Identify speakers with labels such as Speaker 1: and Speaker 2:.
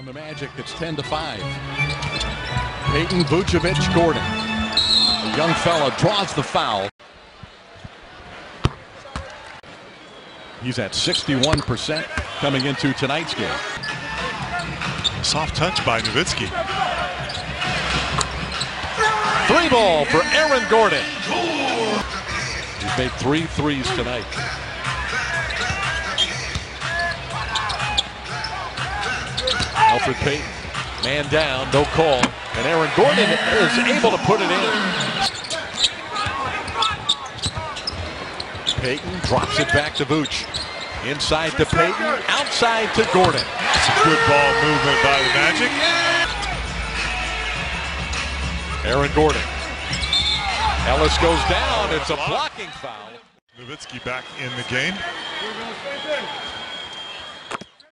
Speaker 1: the Magic, it's 10-5. Peyton, Vucevic, Gordon. The young fella draws the foul. He's at 61% coming into tonight's game.
Speaker 2: Soft touch by Nowitzki.
Speaker 1: Three ball for Aaron Gordon. He's made 3 threes tonight. Alfred Payton, man down, no call. And Aaron Gordon is able to put it in. Payton drops it back to Vooch. Inside to Payton, outside to Gordon.
Speaker 2: It's a good ball movement by the Magic.
Speaker 1: Aaron Gordon. Ellis goes down. It's a blocking foul.
Speaker 2: Nowitzki back in the game.